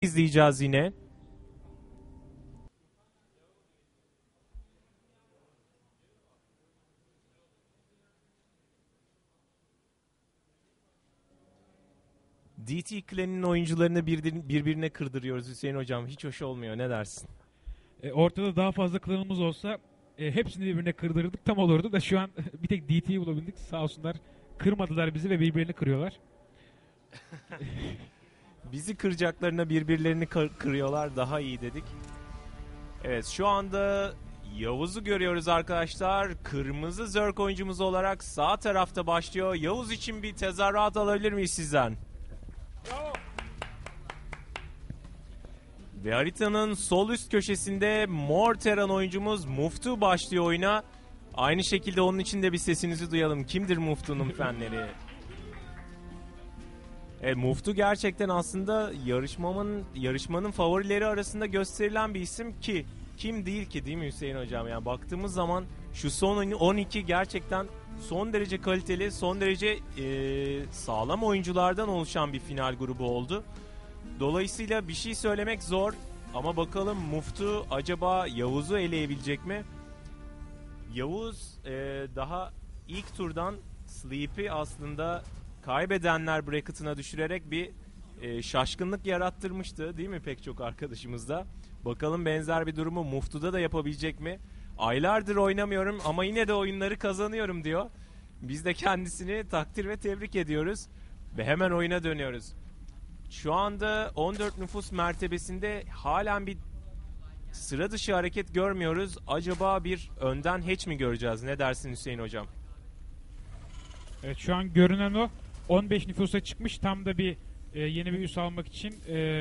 izleyeceğiz yine. DT Clan'in oyuncularını birbirine kırdırıyoruz Hüseyin Hocam. Hiç hoş olmuyor. Ne dersin? Ortada daha fazla klanımız olsa hepsini birbirine kırdırırdık, tam olurdu da şu an bir tek DT'yi bulabildik. Sağ olsunlar, kırmadılar bizi ve birbirlerini kırıyorlar. Bizi kıracaklarına birbirlerini kırıyorlar. Daha iyi dedik. Evet, şu anda Yavuz'u görüyoruz arkadaşlar. Kırmızı Zerg oyuncumuz olarak sağ tarafta başlıyor. Yavuz için bir tezahürat alabilir miyiz sizden? Ve haritanın sol üst köşesinde Mor Terran oyuncumuz Muftu başlıyor oyuna. Aynı şekilde onun için de bir sesinizi duyalım. Kimdir Muftu'nun fanleri? Muftu gerçekten aslında yarışmanın favorileri arasında gösterilen bir isim ki kim değil ki, değil mi Hüseyin Hocam? Yani baktığımız zaman şu son 12 gerçekten son derece kaliteli, son derece sağlam oyunculardan oluşan bir final grubu oldu. Dolayısıyla bir şey söylemek zor ama bakalım Muftu acaba Yavuz'u eleyebilecek mi? Yavuz daha ilk turdan Sleep'i aslında kaybedenler bracket'ına düşürerek bir şaşkınlık yarattırmıştı, değil mi pek çok arkadaşımızda? Bakalım benzer bir durumu Muftu'da da yapabilecek mi? Aylardır oynamıyorum ama yine de oyunları kazanıyorum diyor. Biz de kendisini takdir ve tebrik ediyoruz ve hemen oyuna dönüyoruz. Şu anda 14 nüfus mertebesinde halen bir sıra dışı hareket görmüyoruz. Acaba bir önden hatch mi göreceğiz? Ne dersin Hüseyin Hocam? Evet, şu an görünen o. 15 nüfusa çıkmış, tam da bir yeni bir üs almak için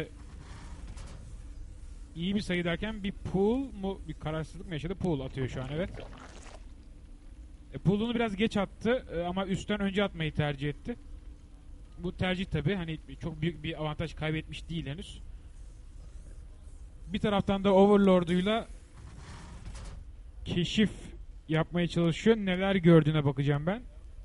iyi bir sayı derken bir pool mu, bir kararsızlık mı yaşadı? Pool atıyor şu an, evet. Pool'unu biraz geç attı ama üstten önce atmayı tercih etti. Bu tercih tabi, hani çok büyük bir avantaj kaybetmiş değil henüz. Bir taraftan da Overlord'uyla keşif yapmaya çalışıyor. Neler gördüğüne bakacağım ben.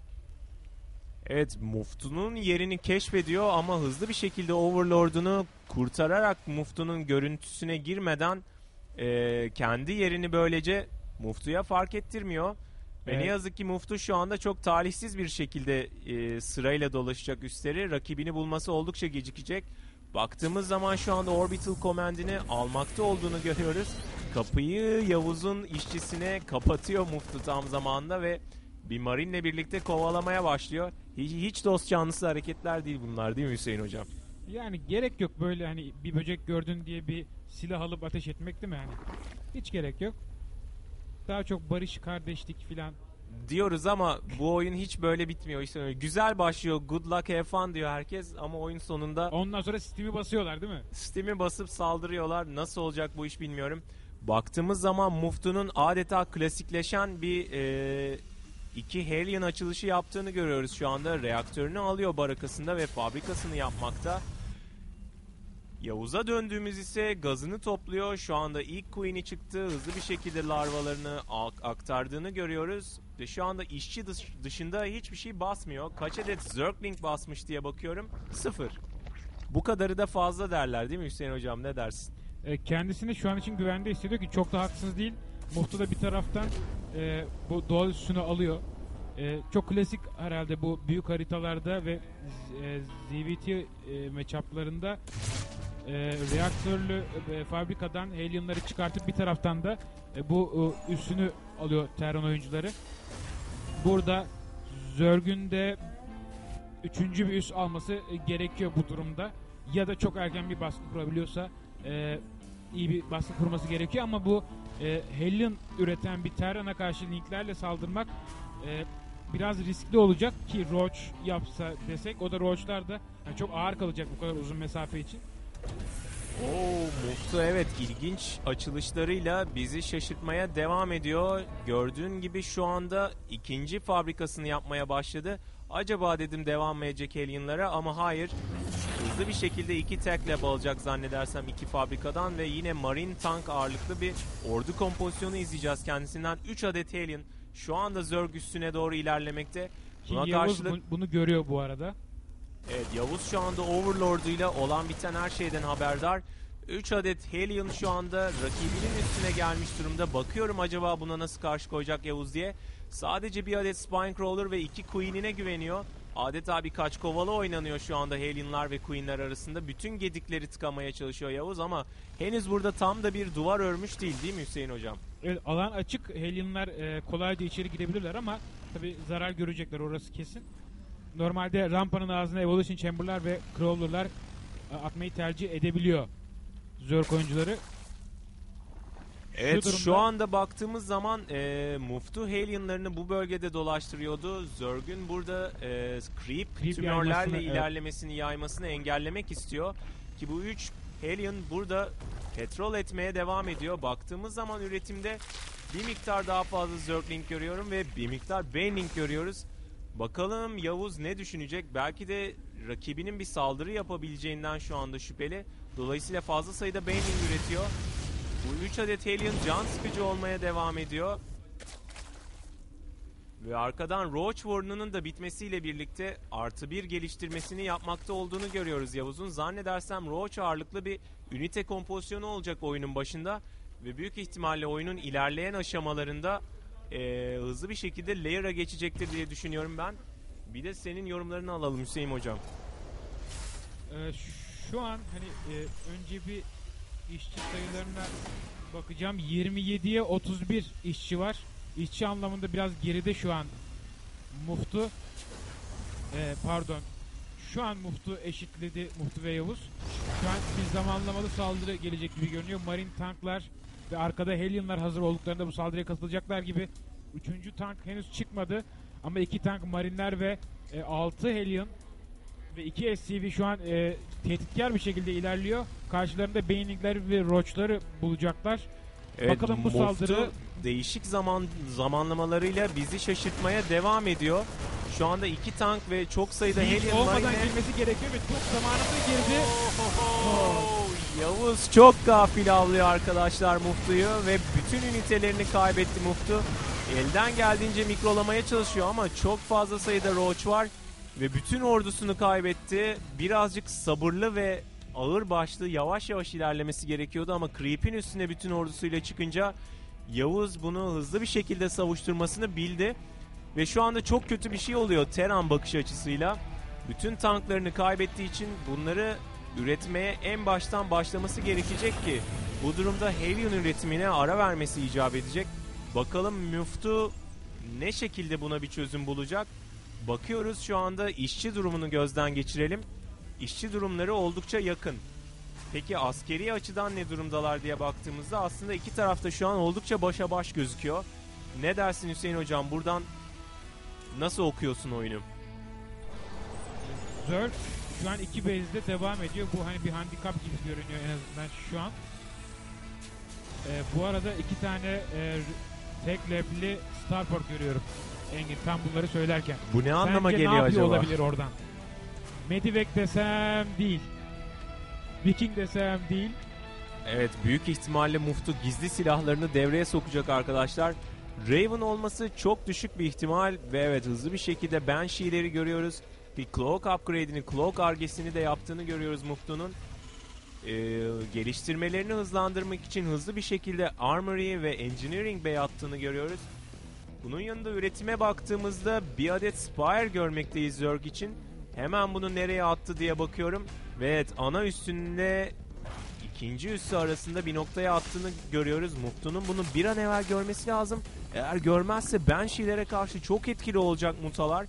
Evet, Muftu'nun yerini keşfediyor ama hızlı bir şekilde Overlord'unu kurtararak Muftu'nun görüntüsüne girmeden kendi yerini böylece Muftu'ya fark ettirmiyor. Ve ne yazık ki Muftu şu anda çok talihsiz bir şekilde sırayla dolaşacak üstleri. Rakibini bulması oldukça gecikecek. Baktığımız zaman şu anda Orbital Command'ini almakta olduğunu görüyoruz. Kapıyı Yavuz'un işçisine kapatıyor Muftu tam zamanında ve bir Marine'le birlikte kovalamaya başlıyor. Hiç dost canlısı hareketler değil bunlar, değil mi Hüseyin Hocam? Yani gerek yok böyle, hani bir böcek gördün diye bir silah alıp ateş etmek, değil mi yani? Hiç gerek yok. Daha çok barış, kardeşlik filan Diyoruz ama bu oyun hiç böyle bitmiyor. İşte güzel başlıyor, good luck, have fun diyor herkes ama oyun sonunda ondan sonra Steam'i basıyorlar, değil mi? Steam'i basıp saldırıyorlar. Nasıl olacak bu iş bilmiyorum. Baktığımız zaman Muftu'nun adeta klasikleşen bir iki Hellion açılışı yaptığını görüyoruz şu anda. Reaktörünü alıyor barakasında ve fabrikasını yapmakta. Yavuz'a döndüğümüz ise gazını topluyor. Şu anda ilk Queen'i çıktı. Hızlı bir şekilde larvalarını aktardığını görüyoruz. Ve şu anda işçi dışında hiçbir şey basmıyor. Kaç adet Zergling basmış diye bakıyorum. 0. Bu kadarı da fazla derler, değil mi Hüseyin Hocam? Ne dersin? Kendisini şu an için güvende hissediyor ki çok da haksız değil. Muftu da bir taraftan bu doğal üstünü alıyor. Çok klasik herhalde bu büyük haritalarda ve ZVT matchuplarında reaktörlü fabrikadan Hellion'ları çıkartıp bir taraftan da bu üstünü alıyor Terran oyuncuları. Burada Zerg'ün de üçüncü bir üs alması gerekiyor bu durumda. Ya da çok erken bir baskı kurabiliyorsa iyi bir baskı kurması gerekiyor ama bu Hellion üreten bir Terran'a karşı linklerle saldırmak biraz riskli olacak ki Roach yapsa desek, o da Roach'lar da yani çok ağır kalacak bu kadar uzun mesafe için. Muftu evet ilginç açılışlarıyla bizi şaşırtmaya devam ediyor. Gördüğün gibi şu anda ikinci fabrikasını yapmaya başladı. Acaba dedim devam edecek Hellion'lara ama hayır. Hızlı bir şekilde iki taklap alacak zannedersem iki fabrikadan ve yine Marine tank ağırlıklı bir ordu kompozisyonu izleyeceğiz kendisinden. 3 adet Hellion şu anda Zerg üstüne doğru ilerlemekte. Ki Yavuz bunu görüyor bu arada. Evet, Yavuz şu anda Overlord'uyla olan biten her şeyden haberdar. 3 adet Hellion şu anda rakibinin üstüne gelmiş durumda. Bakıyorum acaba buna nasıl karşı koyacak Yavuz diye. Sadece bir adet Spinecrawler ve 2 Queen'ine güveniyor. Adeta birkaç kovalı oynanıyor şu anda Hellion'lar ve Queen'ler arasında. Bütün gedikleri tıkamaya çalışıyor Yavuz ama henüz burada tam da bir duvar örmüş değil mi Hüseyin hocam? Evet, alan açık. Hellion'lar kolayca içeri girebilirler ama tabi zarar görecekler, orası kesin. Normalde rampanın ağzına Evolution Chamber'lar ve Crawler'lar atmayı tercih edebiliyor Zerg oyuncuları. Evet, şu anda baktığımız zaman Muftu Hellion'larını bu bölgede dolaştırıyordu. Zerg'ün burada creep tümörlerle ilerlemesini, yaymasını engellemek istiyor. Ki bu 3 Hellion burada petrol etmeye devam ediyor. Baktığımız zaman üretimde bir miktar daha fazla Zergling görüyorum ve bir miktar Baneling görüyoruz. Bakalım Yavuz ne düşünecek? Belki de rakibinin bir saldırı yapabileceğinden şu anda şüpheli. Dolayısıyla fazla sayıda Baneling üretiyor. Bu 3 adet Hellion can sıkıcı olmaya devam ediyor. Ve arkadan Roach Warren'ın da bitmesiyle birlikte +1 geliştirmesini yapmakta olduğunu görüyoruz Yavuz'un. Zannedersem Roach ağırlıklı bir ünite kompozisyonu olacak oyunun başında. Ve büyük ihtimalle oyunun ilerleyen aşamalarında hızlı bir şekilde layer'a geçecektir diye düşünüyorum ben. Bir de senin yorumlarını alalım Hüseyin hocam. Şu an hani önce bir işçi sayılarına bakacağım. 27'ye 31 işçi var. İşçi anlamında biraz geride şu an Muftu. Pardon. Şu an Muftu eşitledi, Muftu ve Yavuz. Şu an bir zamanlamalı saldırı gelecek gibi görünüyor. Marine tanklar ve arkada Hellion'lar hazır olduklarında bu saldırıya katılacaklar gibi. 3. tank henüz çıkmadı. Ama 2 tank Marine'ler ve 6 Hellion ve 2 SCV şu an tehditkar bir şekilde ilerliyor. Karşılarında Baneling'ler ve Roach'ları bulacaklar. Evet, bakalım bu saldırı değişik zamanlamalarıyla bizi şaşırtmaya devam ediyor. Şu anda 2 tank ve çok sayıda Hellion olmadan Marine girmesi gerekiyor ve çok zamanında girdi. Yavuz çok gafil avlıyor arkadaşlar Muftu'yu ve bütün ünitelerini kaybetti Muftu. Elden geldiğince mikrolamaya çalışıyor ama çok fazla sayıda Roach var ve bütün ordusunu kaybetti. Birazcık sabırlı ve ağır başlı yavaş yavaş ilerlemesi gerekiyordu ama Creep'in üstüne bütün ordusuyla çıkınca Yavuz bunu hızlı bir şekilde savuşturmasını bildi. Ve şu anda çok kötü bir şey oluyor Terran bakış açısıyla. Bütün tanklarını kaybettiği için bunları üretmeye en baştan başlaması gerekecek ki bu durumda Hellion üretimine ara vermesi icap edecek. Bakalım Muftu ne şekilde buna bir çözüm bulacak. Bakıyoruz şu anda işçi durumunu gözden geçirelim. İşçi durumları oldukça yakın. Peki askeri açıdan ne durumdalar diye baktığımızda aslında iki tarafta şu an oldukça başa baş gözüküyor. Ne dersin Hüseyin hocam, buradan nasıl okuyorsun oyunu? Zerg şu an 2 base'de devam ediyor. Bu hani bir handikap gibi görünüyor en azından şu an. Bu arada 2 tane tek lab'li Starport görüyorum. Engin tam bunları söylerken. Bu ne anlama Sence geliyor ne yapıyor acaba? olabilir oradan? Medivac desem değil. Viking desem değil. Evet, büyük ihtimalle Muftu gizli silahlarını devreye sokacak arkadaşlar. Raven olması çok düşük bir ihtimal ve evet, hızlı bir şekilde Banshee'leri görüyoruz. Bir Cloak upgrade'ini, Cloak argesini de yaptığını görüyoruz Muftu'nun. Geliştirmelerini hızlandırmak için hızlı bir şekilde Armory ve Engineering Bay attığını görüyoruz. Bunun yanında üretime baktığımızda bir adet Spire görmekteyiz Zerg için. Hemen bunu nereye attı diye bakıyorum. Ve evet, ana üstünle ikinci üssü arasında bir noktaya attığını görüyoruz. Muftu'nun bunu bir an evvel görmesi lazım. Eğer görmezse Banshee'lere karşı çok etkili olacak mutalar.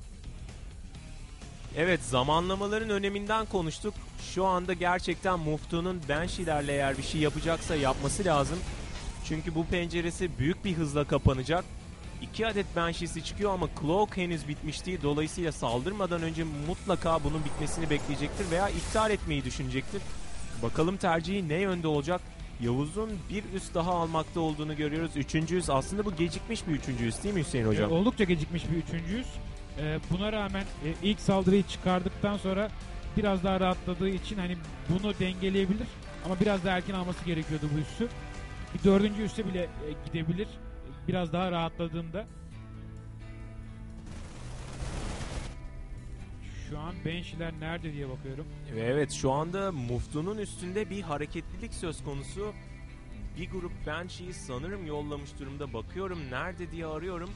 Evet, zamanlamaların öneminden konuştuk. Şu anda gerçekten Muftu'nun Banshee'lerle eğer bir şey yapacaksa yapması lazım. Çünkü bu penceresi büyük bir hızla kapanacak. 2 adet Banshee'si çıkıyor ama Cloak henüz bitmiş değil. Dolayısıyla saldırmadan önce mutlaka bunun bitmesini bekleyecektir veya iptal etmeyi düşünecektir. Bakalım tercihi ne yönde olacak? Yavuz'un bir üst daha almakta olduğunu görüyoruz. 3. üs aslında bu gecikmiş bir 3. üs değil mi Hüseyin hocam? Oldukça gecikmiş bir 3. üs. Buna rağmen ilk saldırıyı çıkardıktan sonra biraz daha rahatladığı için hani bunu dengeleyebilir. Ama biraz daha erken alması gerekiyordu bu üssü. Bir 4. üsse bile gidebilir. Biraz daha rahatladığında. şu an. Banshee'ler nerede diye bakıyorum. Ve evet, şu anda Muftu'nun üstünde bir hareketlilik söz konusu. Bir grup Banshee'yi sanırım yollamış durumda. Bakıyorum nerede diye arıyorum.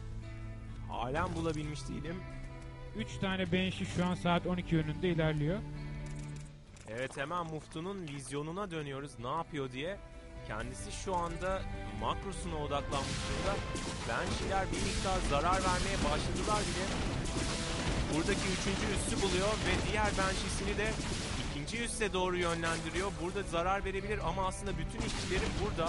Halen bulabilmiş değilim. 3 tane Banshee şu an saat 12 yönünde ilerliyor. Evet, hemen Muftu'nun vizyonuna dönüyoruz. Ne yapıyor diye. Kendisi şu anda makrosuna odaklanmış durumda. Banshee'ler bir miktar zarar vermeye başladılar bile. Buradaki 3. üssü buluyor ve diğer Banshee'sini de 2. üsse doğru yönlendiriyor. Burada zarar verebilir ama aslında bütün işçilerin burada.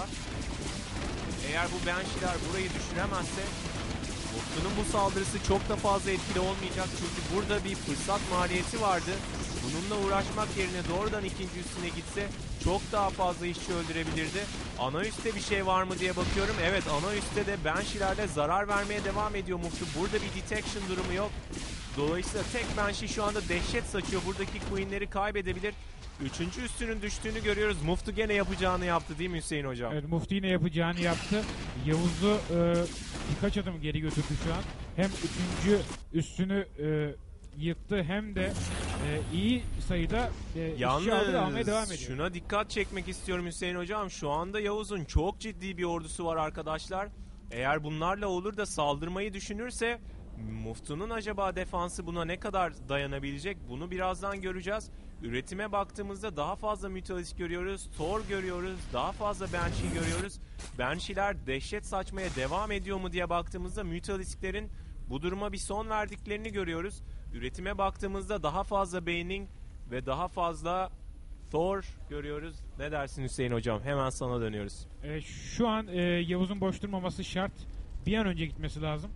Eğer bu Banshee'ler burayı düşüremezse Muftu'nun bu saldırısı çok da fazla etkili olmayacak. Çünkü burada bir fırsat maliyeti vardı. Bununla uğraşmak yerine doğrudan 2. üstüne gitse çok daha fazla işçi öldürebilirdi. Ana üstte bir şey var mı diye bakıyorum. Evet, ana üstte de Banshee'lerle zarar vermeye devam ediyor Muftu. Burada bir detection durumu yok. Dolayısıyla tek Banshee şu anda dehşet saçıyor. Buradaki Queen'leri kaybedebilir. 3. üstünün düştüğünü görüyoruz. Muftu gene yapacağını yaptı değil mi Hüseyin hocam? Evet, Muftu yine yapacağını yaptı. Yavuz'u birkaç adım geri götürdü şu an. Hem 3. üstünü yıktı hem de iyi sayıda işçi aldı ve almaya devam ediyor. Şuna dikkat çekmek istiyorum Hüseyin hocam. Şu anda Yavuz'un çok ciddi bir ordusu var arkadaşlar. Eğer bunlarla olur da saldırmayı düşünürse Muftu'nun acaba defansı buna ne kadar dayanabilecek? Bunu birazdan göreceğiz. Üretime baktığımızda daha fazla Mutalist görüyoruz. Thor görüyoruz. Daha fazla Banshee görüyoruz. Banshee'ler dehşet saçmaya devam ediyor mu diye baktığımızda Mutalistlerin bu duruma bir son verdiklerini görüyoruz. Üretime baktığımızda daha fazla Baning ve daha fazla Thor görüyoruz. Ne dersin Hüseyin hocam? Hemen sana dönüyoruz. Şu an Yavuz'un boş durmaması şart. Bir an önce gitmesi lazım.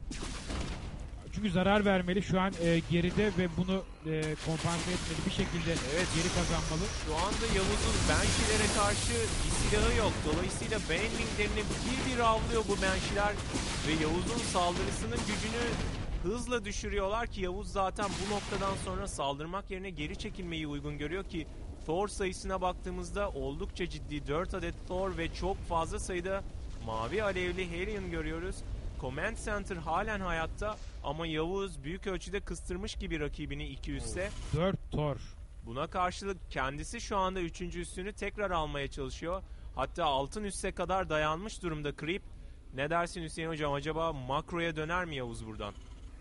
Çünkü zarar vermeli. Şu an geride ve bunu kompanse etmeli. Bir şekilde geri kazanmalı. Şu anda Yavuz'un Banshee'lere karşı bir silahı yok. Dolayısıyla Baneling'lerini bir avlıyor bu Banshee'ler ve Yavuz'un saldırısının gücünü hızla düşürüyorlar ki Yavuz zaten bu noktadan sonra saldırmak yerine geri çekilmeyi uygun görüyor ki Thor sayısına baktığımızda oldukça ciddi 4 adet Thor ve çok fazla sayıda mavi alevli Hellion görüyoruz. Command Center halen hayatta ama Yavuz büyük ölçüde kıstırmış gibi rakibini 2 üsse. 4 Thor. Buna karşılık kendisi şu anda 3. üssünü tekrar almaya çalışıyor. Hatta altın üsse kadar dayanmış durumda Creep. Ne dersin Hüseyin hocam, acaba makroya döner mi Yavuz buradan?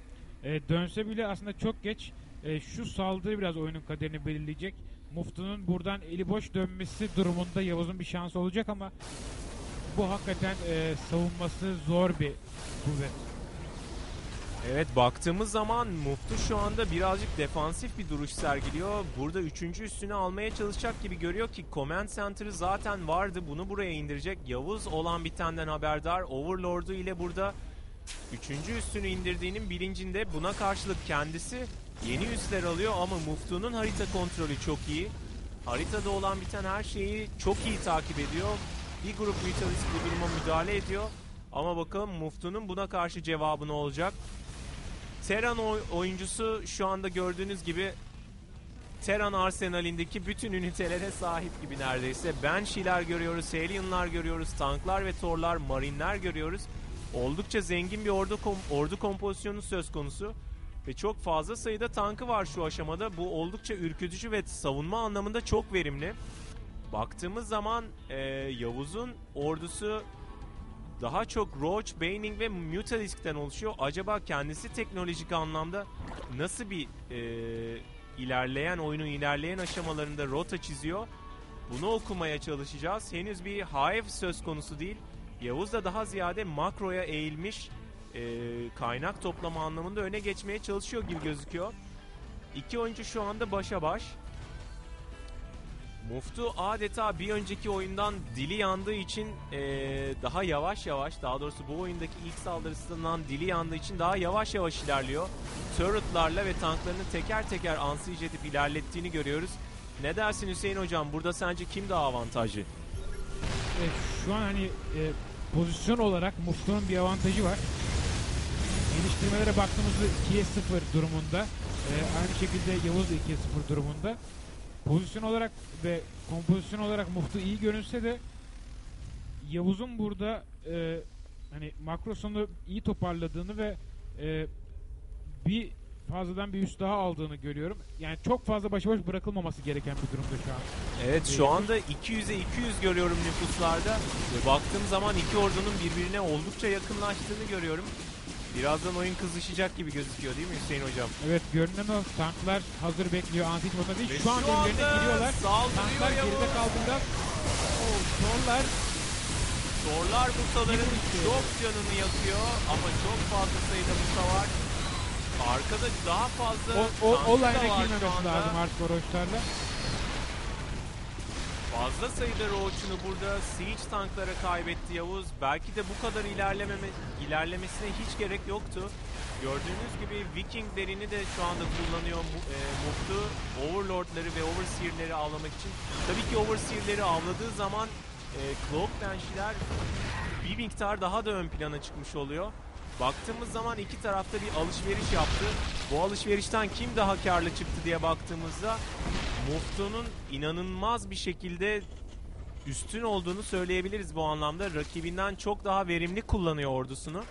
Dönse bile aslında çok geç. Şu saldırı biraz oyunun kaderini belirleyecek. Muftu'nun buradan eli boş dönmesi durumunda Yavuz'un bir şansı olacak ama bu hakikaten savunması zor bir kuvvet. Evet, baktığımız zaman Muftu şu anda birazcık defansif bir duruş sergiliyor. Burada 3. üstünü almaya çalışacak gibi görüyor ki Command Center'ı zaten vardı. Bunu buraya indirecek. Yavuz olan bitenden haberdar. Overlord'u ile burada 3. üstünü indirdiğinin bilincinde. Buna karşılık kendisi yeni üsler alıyor ama Muftu'nun harita kontrolü çok iyi. Haritada olan biten her şeyi çok iyi takip ediyor. Bir grup Mutalist bu duruma müdahale ediyor. Ama bakalım Muftu'nun buna karşı cevabı ne olacak? Terran oyuncusu şu anda gördüğünüz gibi Terran arsenalindeki bütün ünitelere sahip gibi neredeyse. Banshee'ler görüyoruz, Hellion'lar görüyoruz, tanklar ve Thor'lar, Marine'ler görüyoruz. Oldukça zengin bir ordu kompozisyonu söz konusu. Ve çok fazla sayıda tankı var şu aşamada. Bu oldukça ürkütücü ve savunma anlamında çok verimli. Baktığımız zaman Yavuz'un ordusu daha çok Roach, Baning ve Mutalisk'ten oluşuyor. Acaba kendisi teknolojik anlamda nasıl bir oyunun ilerleyen aşamalarında rota çiziyor? Bunu okumaya çalışacağız. Henüz bir hive söz konusu değil. Yavuz da daha ziyade makroya eğilmiş, kaynak toplama anlamında öne geçmeye çalışıyor gibi gözüküyor. İki oyuncu şu anda başa baş. Muftu adeta bir önceki oyundan dili yandığı için daha yavaş, daha doğrusu bu oyundaki ilk saldırısından dili yandığı için daha yavaş ilerliyor. Turret'larla ve tanklarını teker teker ansiege edip ilerlettiğini görüyoruz. Ne dersin Hüseyin hocam? Burada sence kim daha avantajlı? Şu an hani pozisyon olarak Muftu'nun bir avantajı var. Geliştirmelere baktığımızda 2'ye 0 durumunda. Aynı şekilde Yavuz 2'ye 0 durumunda. Pozisyon olarak ve kompozisyon olarak Muftu iyi görünse de Yavuz'un burada hani makrosunu iyi toparladığını ve bir fazladan bir üst daha aldığını görüyorum. Yani çok fazla başıboş bırakılmaması gereken bir durumda şu an. Evet, şu anda 200'e 200 görüyorum nüfuslarda. Baktığım zaman iki ordunun birbirine oldukça yakınlaştığını görüyorum. Birazdan oyun kızışacak gibi gözüküyor değil mi Hüseyin hocam? Evet, görünen o. Tanklar hazır bekliyor. Anti modda değil. Ve Şu anda üzerine giriyorlar. Tanklar Yavuz. geride kaldığında Thor'lar Thor'lar Musaların çok canını yakıyor ama çok fazla sayıda Musa var. Arkada daha fazla o tankı da line'e var şu girmemesi anda. lazım artık o roşlarla. Fazla sayıda roach'unu burada siege tanklara kaybetti Yavuz. Belki de bu kadar ilerlemesine hiç gerek yoktu. Gördüğünüz gibi Vikinglerini de şu anda kullanıyor Muftu. Overlord'ları ve Overseer'leri avlamak için. Tabii ki Overseer'leri avladığı zaman Cloak Banshee'ler bir miktar daha da ön plana çıkmış oluyor. Baktığımız zaman iki tarafta bir alışveriş yaptı. Bu alışverişten kim daha karlı çıktı diye baktığımızda Muftu'nun inanılmaz bir şekilde üstün olduğunu söyleyebiliriz bu anlamda. Rakibinden çok daha verimli kullanıyor ordusunu.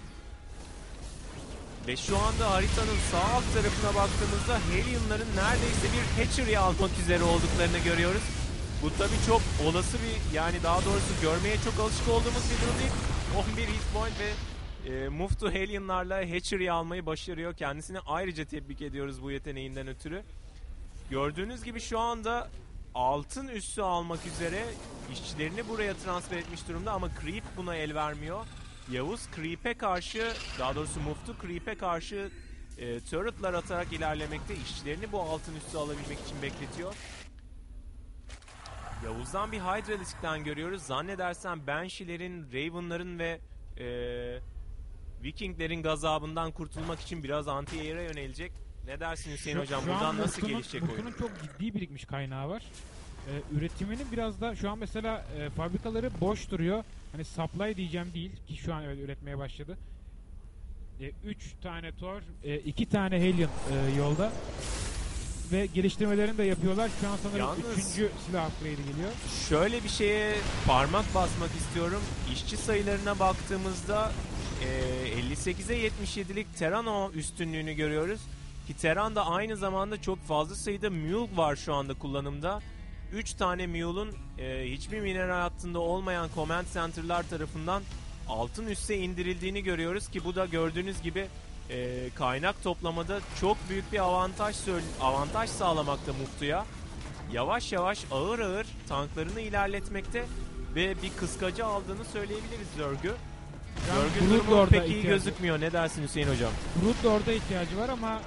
Ve şu anda haritanın sağ alt tarafına baktığımızda Helion'ların neredeyse bir hatchery almak üzere olduklarını görüyoruz. Bu tabii çok olası bir, yani daha doğrusu görmeye çok alışık olduğumuz bir durum değil. 11 hit point ve Muftu Helion'larla hatchery almayı başarıyor. Kendisini ayrıca tebrik ediyoruz bu yeteneğinden ötürü. Gördüğünüz gibi şu anda altın üssü almak üzere işçilerini buraya transfer etmiş durumda ama Creep buna el vermiyor. Yavuz Creep'e karşı, daha doğrusu Muftu Creep'e karşı turret'lar atarak ilerlemekte, işçilerini bu altın üssü alabilmek için bekletiyor. Yavuz'dan bir Hydra riskten görüyoruz. Zannedersem Banshee'lerin, Raven'ların ve Vikinglerin gazabından kurtulmak için biraz anti-air'e yönelecek. Ne dersin Hüseyin hocam? Buradan nasıl gelişecek oyun? Muftu'nun çok ciddi birikmiş kaynağı var. Üretiminin biraz da şu an mesela fabrikaları boş duruyor. Hani supply diyeceğim değil ki şu an öyle üretmeye başladı. 3 tane Thor, 2 tane Helion yolda. Ve geliştirmelerini de yapıyorlar. Şu an sanırım 3. silah upgrade'i geliyor. Şöyle bir şeye parmak basmak istiyorum. İşçi sayılarına baktığımızda 58'e 77'lik Terran üstünlüğünü görüyoruz. Ki Terran da aynı zamanda çok fazla sayıda Mule var şu anda kullanımda. 3 tane Mule'un hiçbir mineral hattında olmayan command center'lar tarafından altın üsse indirildiğini görüyoruz ki bu da gördüğünüz gibi kaynak toplamada çok büyük bir avantaj sağlamakta Muftu'ya. Yavaş yavaş ağır ağır tanklarını ilerletmekte ve bir kıskacı aldığını söyleyebiliriz Zerg'ü. Zerg'ün durumu pek iyi gözükmüyor. Ne dersin Hüseyin hocam? Broodlord'a ihtiyacı var ama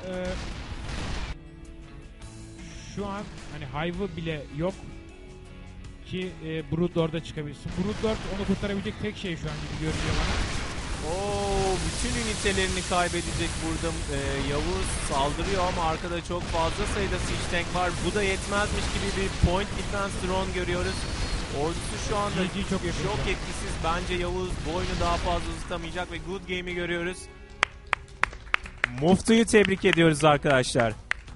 şu an hani Hive'ı bile yok ki Broodlord'a çıkabilsin. Broodlord onu kurtarabilecek tek şey şu an gibi görünüyor bana. Bütün ünitelerini kaybedecek burada. Yavuz saldırıyor ama arkada çok fazla sayıda siege tank var. Bu da yetmezmiş gibi bir point defense drone görüyoruz. Ordusu şu anda çok etkisiz. Bence Yavuz bu oyunu daha fazla uzatamayacak ve good game'i görüyoruz. Muftu'yu tebrik ediyoruz arkadaşlar.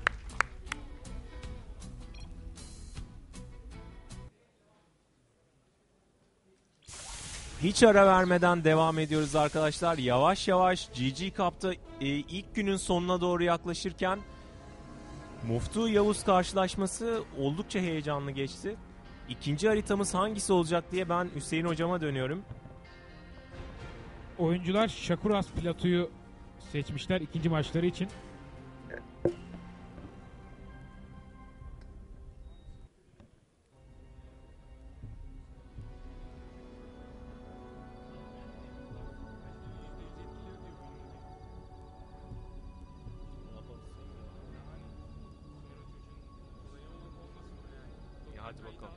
Hiç ara vermeden devam ediyoruz arkadaşlar. Yavaş yavaş GG Cup'ta ilk günün sonuna doğru yaklaşırken Muftu Yavuz karşılaşması oldukça heyecanlı geçti. İkinci haritamız hangisi olacak diye ben Hüseyin hocama dönüyorum. Oyuncular Shakuras Plateau'yu seçmişler ikinci maçları için. Hadi bakalım.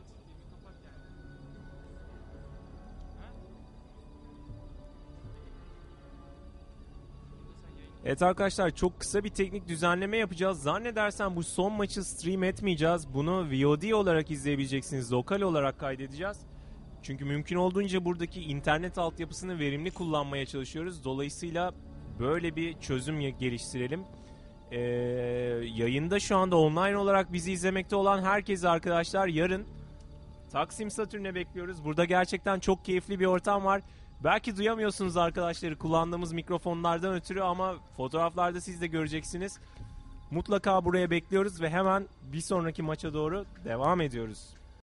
Evet arkadaşlar, çok kısa bir teknik düzenleme yapacağız. Zannedersem bu son maçı stream etmeyeceğiz. Bunu VOD olarak izleyebileceksiniz. Lokal olarak kaydedeceğiz. Çünkü mümkün olduğunca buradaki internet altyapısını verimli kullanmaya çalışıyoruz. Dolayısıyla böyle bir çözüm geliştirelim. Yayında şu anda online olarak bizi izlemekte olan herkese arkadaşlar yarın Taksim Satürn'e bekliyoruz. Burada gerçekten çok keyifli bir ortam var. Belki duyamıyorsunuz arkadaşları kullandığımız mikrofonlardan ötürü ama fotoğraflarda siz de göreceksiniz. Mutlaka buraya bekliyoruz ve hemen bir sonraki maça doğru devam ediyoruz.